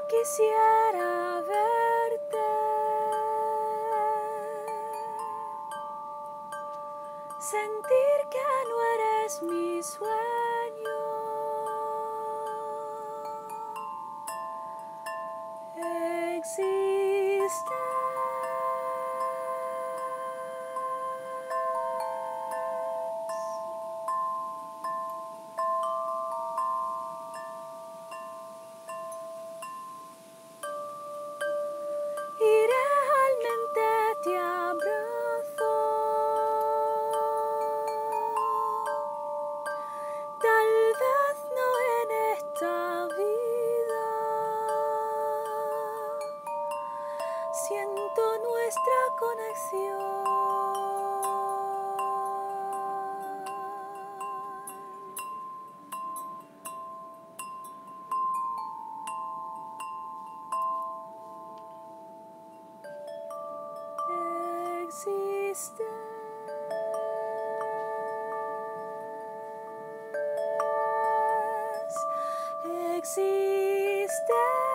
Quisiera verte, sentir que no eres mi sueño, existes. Y realmente te abrazo, tal vez no en esta vida. Siento nuestra conexión. Existes.